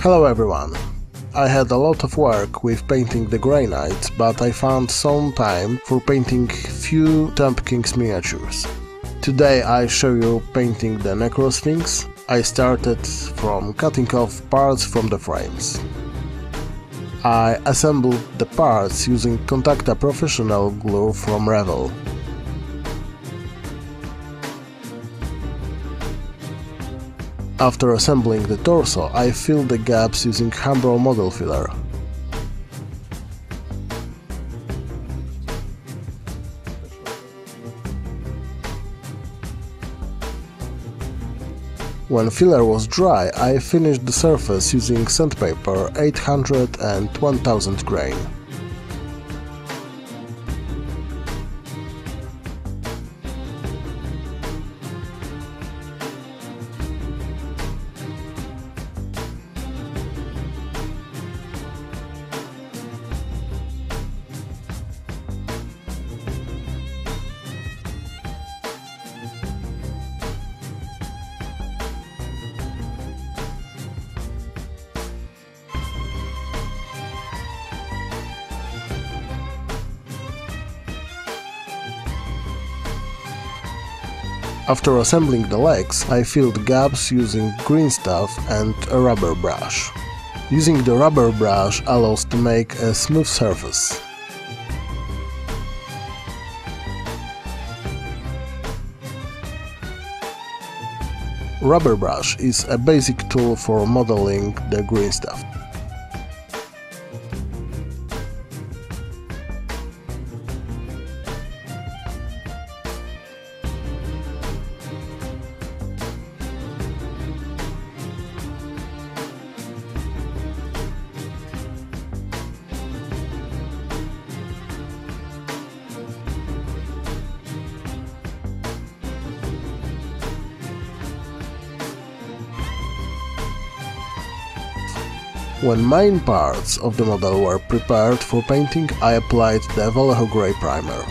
Hello everyone! I had a lot of work with painting the Grey Knights, but I found some time for painting few Tomb King's miniatures. Today I show you painting the Necrosphinx. I started from cutting off parts from the frames. I assembled the parts using Contacta Professional glue from Revell. After assembling the torso, I filled the gaps using Humbrol model filler. When filler was dry, I finished the surface using sandpaper 800 and 1000 grain. After assembling the legs, I filled gaps using green stuff and a rubber brush. Using the rubber brush allows to make a smooth surface. Rubber brush is a basic tool for modeling the green stuff. When main parts of the model were prepared for painting, I applied the Vallejo Grey primer.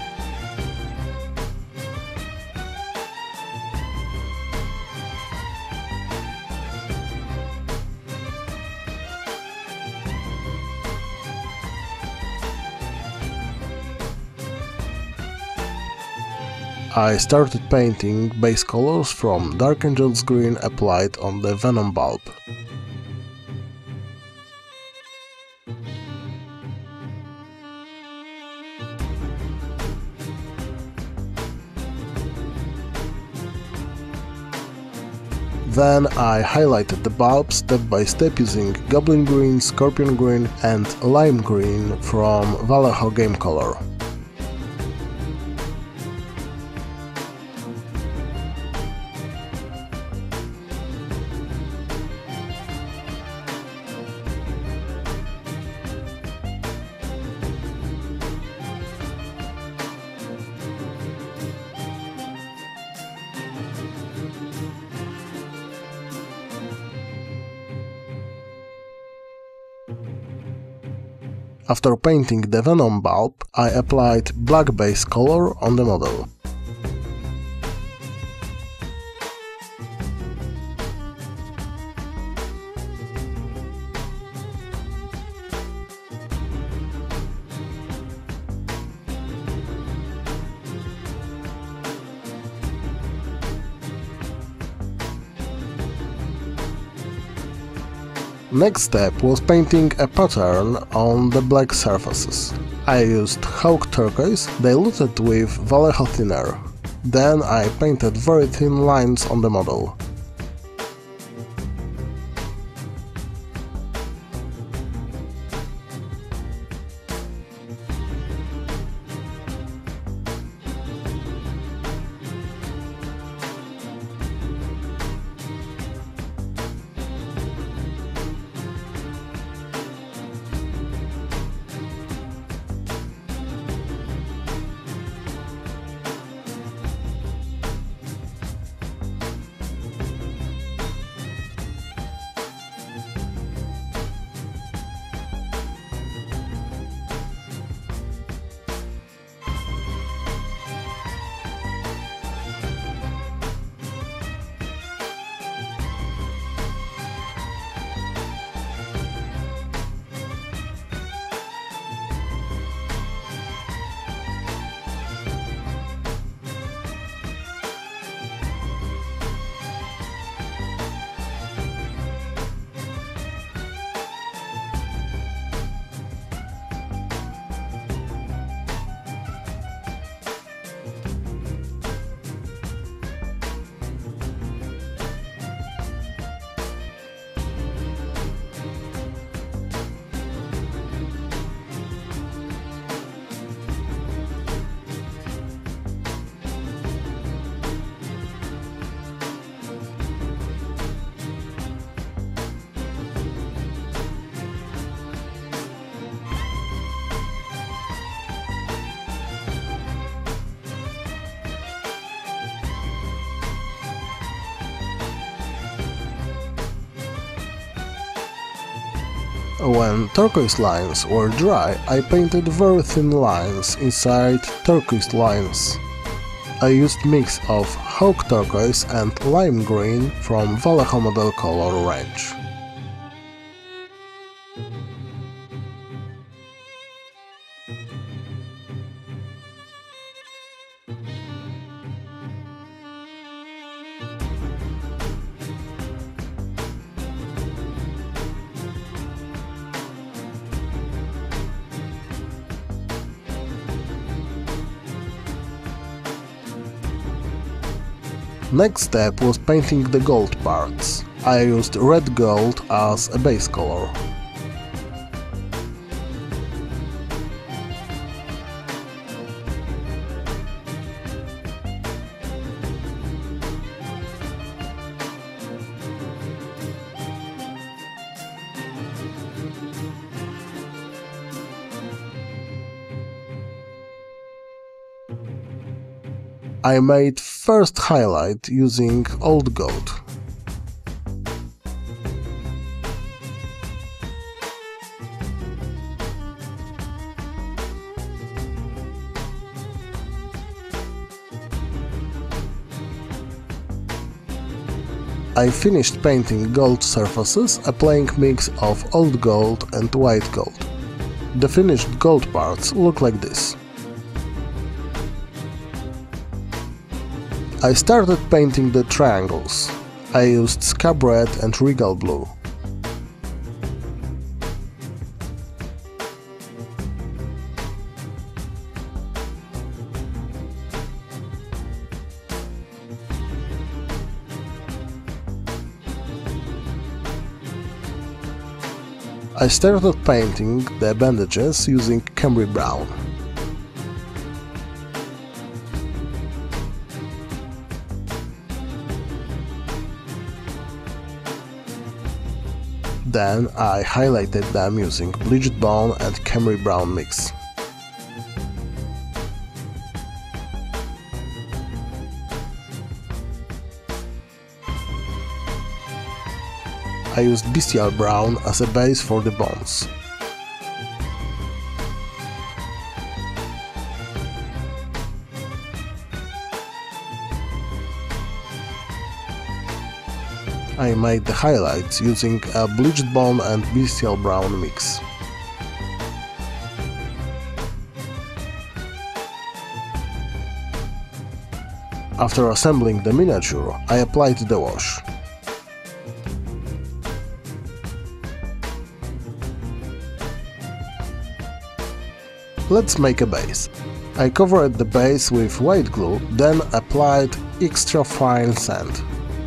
I started painting base colors from Dark Angel's green applied on the Venom bulb. Then I highlighted the bulb step by step using Goblin Green, Scorpion Green and Lime Green from Vallejo Game Color. After painting the Venom bulb, I applied black base color on the model. Next step was painting a pattern on the black surfaces. I used Hawk Turquoise diluted with Vallejo thinner. Then I painted very thin lines on the model. When turquoise lines were dry, I painted very thin lines inside turquoise lines. I used mix of Hawk Turquoise and Lime Green from Vallejo model color range. Next step was painting the gold parts. I used red gold as a base color. I made first highlight using old gold. I finished painting gold surfaces, applying mix of old gold and white gold. The finished gold parts look like this. I started painting the triangles. I used Scab Red and Regal Blue. I started painting the bandages using Camry Brown. Then I highlighted them using Bleached Bone and Camry Brown mix. I used Bestial Brown as a base for the bones. I made the highlights using a Bleached Bone and Bestial Brown mix. After assembling the miniature, I applied the wash. Let's make a base. I covered the base with white glue, then applied extra fine sand.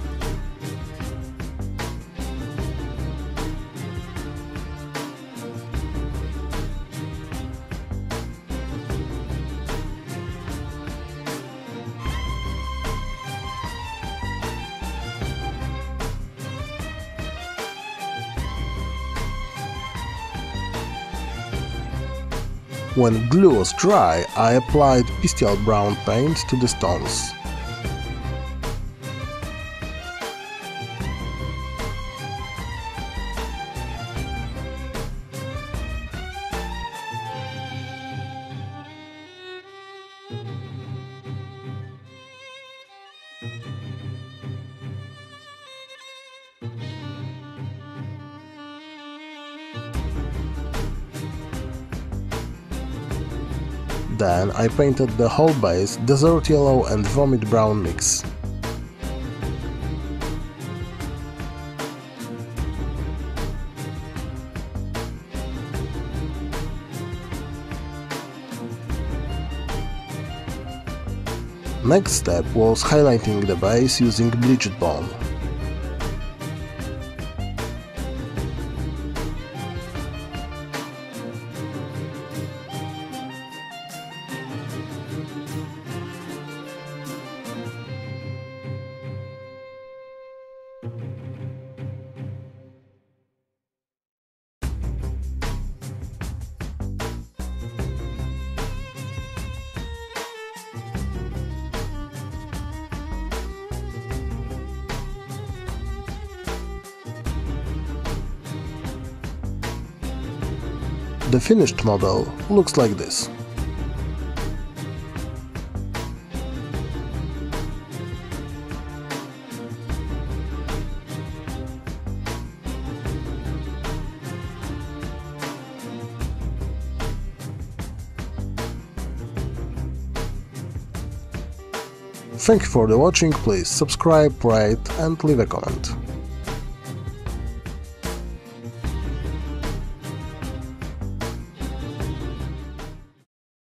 When glue was dry, I applied Bestial Brown paint to the stones. Then I painted the whole base Desert Yellow and Vomit Brown mix. Next step was highlighting the base using Bleached Bone. The finished model looks like this. Thank you for the watching, please subscribe, rate and leave a comment.